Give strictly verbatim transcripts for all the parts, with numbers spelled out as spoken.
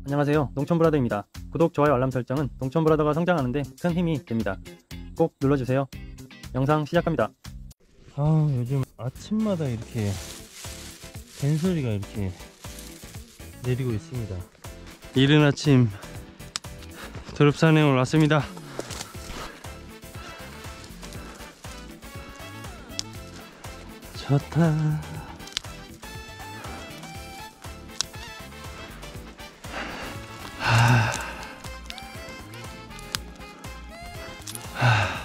안녕하세요, 농촌브라더입니다. 구독, 좋아요, 알람 설정은 농촌브라더가 성장하는데 큰 힘이 됩니다. 꼭 눌러주세요. 영상 시작합니다. 아, 요즘 아침마다 이렇게 뱀소리가 이렇게 내리고 있습니다. 이른 아침 두릅산에 올랐습니다. 좋다. 하... 하...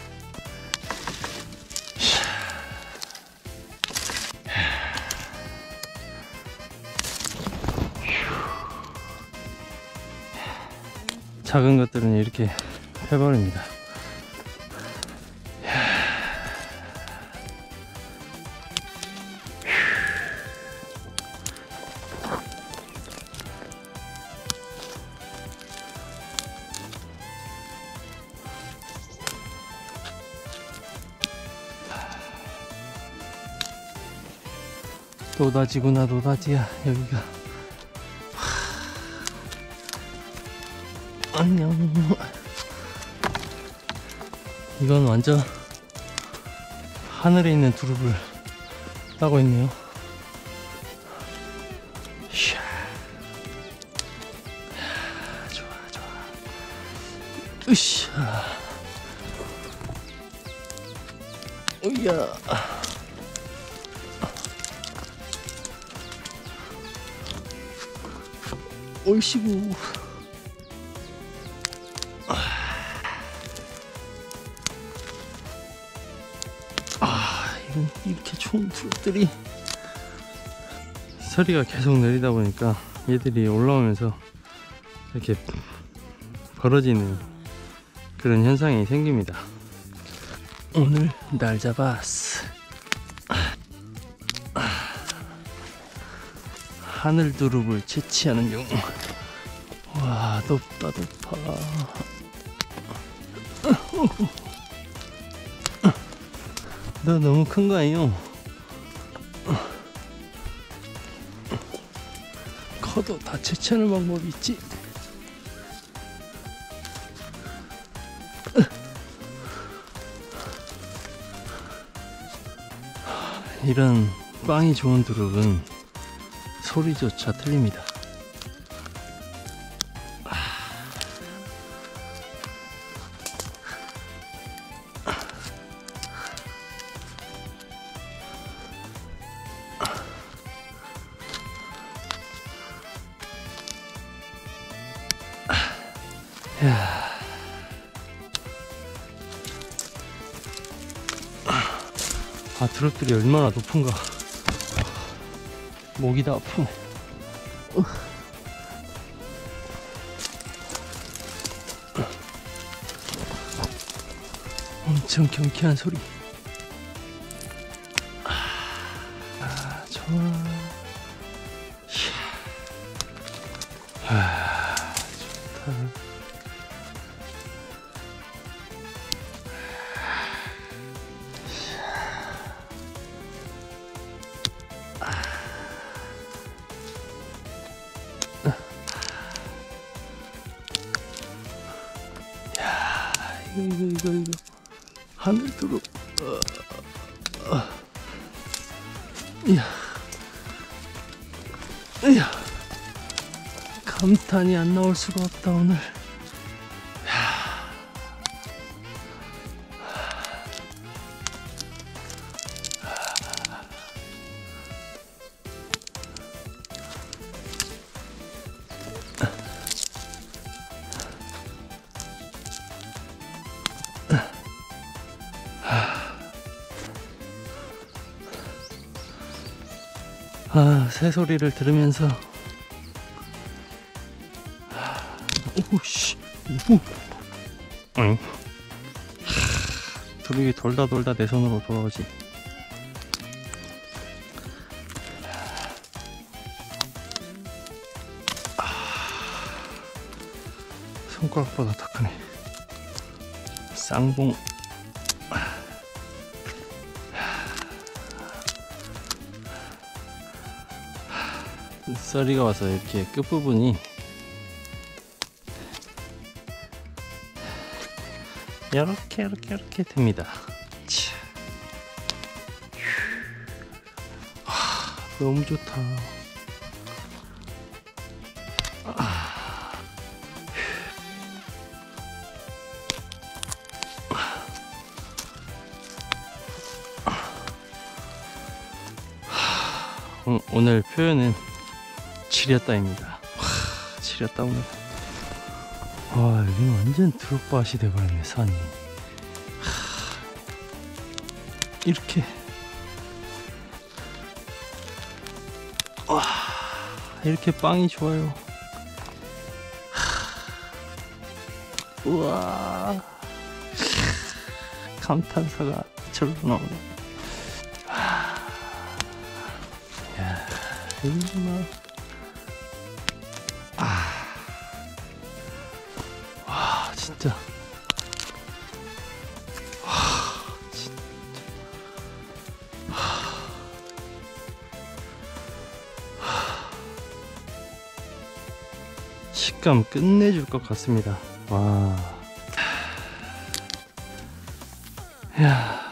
작은 것들은 이렇게 펴버립니다. 노다지구나, 노다지야. 여기가 하... 안녕. 이건 완전 하늘에 있는 두릅을 따고 있네요. 샤. 좋아 좋아. 으쌰. 으야. 오이시구. 아, 이런 이렇게 좋은 두릅들이 서리가 계속 내리다 보니까 얘들이 올라오면서 이렇게 벌어지는 그런 현상이 생깁니다. 오늘 날 잡았어. 하늘 두릅을 채취하는 중. 와, 높다 높아. 너 너무 큰 거 아니요? 커도 다 채취하는 방법이 있지. 이런 빵이 좋은 두릅은 소리조차 틀립니다. 야. 아, 두릅들이 얼마나 높은가. 목이 다 아프네. 어. 엄청 경쾌한 소리. 아, 좋아. 아, 좋다. 이거 이거 이거 이거 하늘 두릅. 어, 어. 이야, 이야, 감탄이 안 나올 수가 없다 오늘. 아, 새소리를 들으면서 오씨, 오, 응. 두릅이 돌다 돌다 내 손으로 돌아오지. 손가락보다 더 크네. 쌍봉. 썰이가 와서 이렇게 끝부분이 이렇게 이렇게 이렇게 됩니다. 아, 너무 좋다. 아. 오늘 표현은 지렸다입니다. 지렸다 오늘. 와, 여기는 완전 드롭밭이 돼버렸네, 산이. 이렇게. 와, 이렇게 빵이 좋아요. 우와, 감탄사가 절로 나오네. 야, 이거 뭐. 아, 와, 진짜. 와, 진짜. 식감 끝내줄 것 같습니다. 와. 야.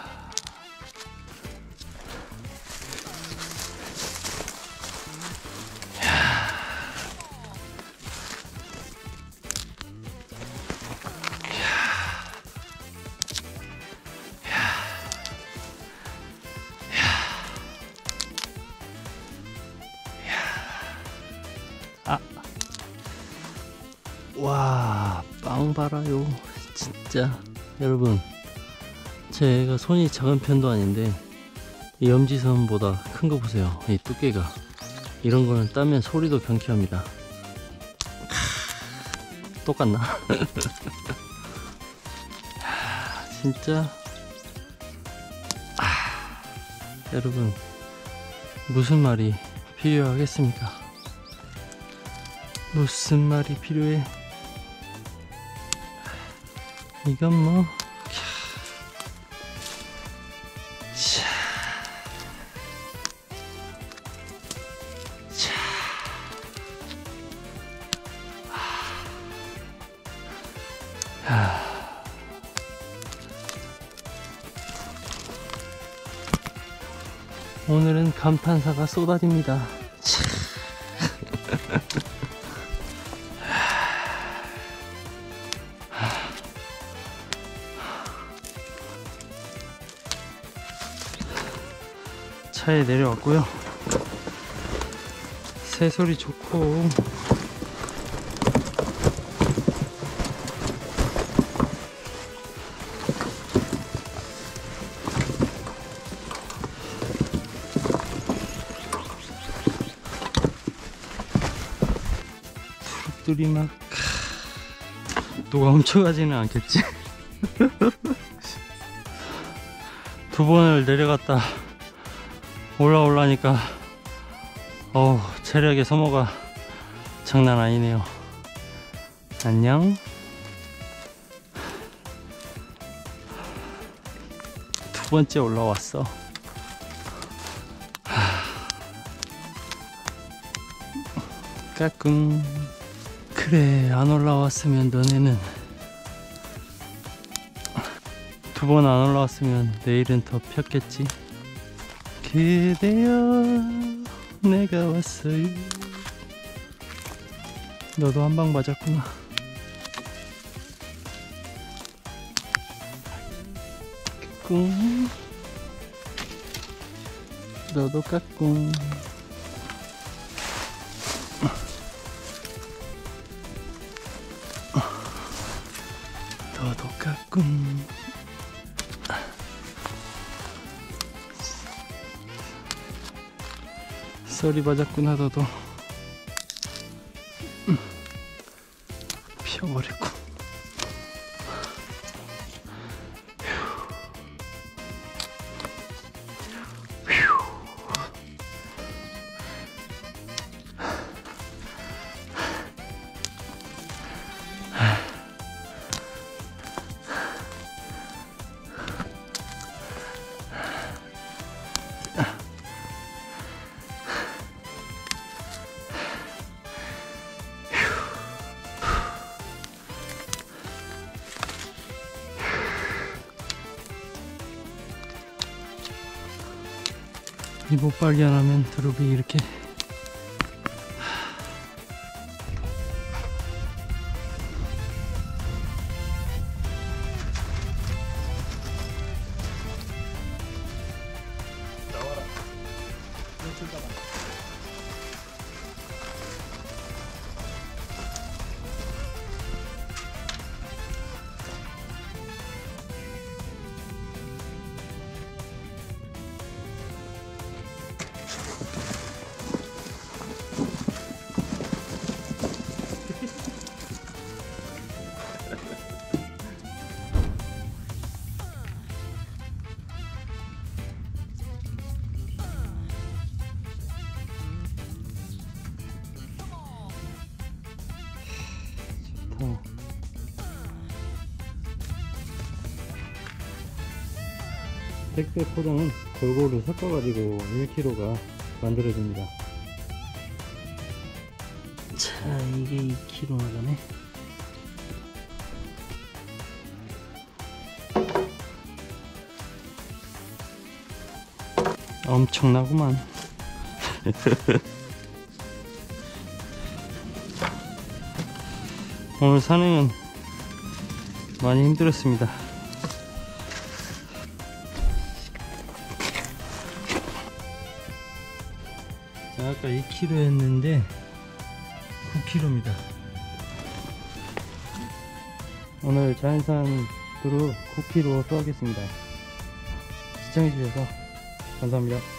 아. 와, 빵 봐라요. 진짜 여러분, 제가 손이 작은 편도 아닌데 이 엄지손보다 큰 거 보세요. 이 두께가. 이런 거는 따면 소리도 경쾌합니다. 똑같나? 진짜. 아, 여러분, 무슨 말이 필요하겠습니까? 무슨 말이 필요해? 이건 뭐. 자, 자. 아. 오늘은 감탄사가 쏟아집니다. 차에 내려왔고요. 새소리 좋고 두릅들이 막. 누가 훔쳐가지는 않겠지? 두 번을 내려갔다 올라올라니까 어우, 체력의 소모가 장난 아니네요. 안녕. 두 번째 올라왔어. 까꿍. 그래, 안 올라왔으면 너네는, 두 번 안 올라왔으면 내일은 더 폈겠지. 그대여, 내가 왔어요. 너도 한 방 맞았구나. 까꿍. 너도 까꿍. 너도 까꿍. 썰이 맞았구나. 너도 피어버렸고. 이 못 발견하면 두릅이 이렇게 나와라. 펼칠까봐. 어. 택배 포장은 골고루 섞어가지고 일 킬로그램가 만들어집니다. 자, 이게 이 킬로그램 나가네. 엄청나구만. 오늘 산행은 많이 힘들었습니다. 자, 아까 이 킬로그램였는데 구 킬로그램입니다. 오늘 자연산 두릅 구 킬로그램 수확했습니다. 시청해주셔서 감사합니다.